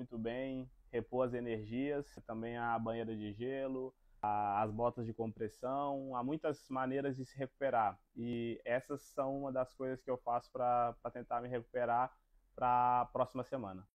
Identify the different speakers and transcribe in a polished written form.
Speaker 1: muito bem, repor as energias, também a banheira de gelo, as botas de compressão, há muitas maneiras de se recuperar. E essas são uma das coisas que eu faço para tentar me recuperar para a próxima semana.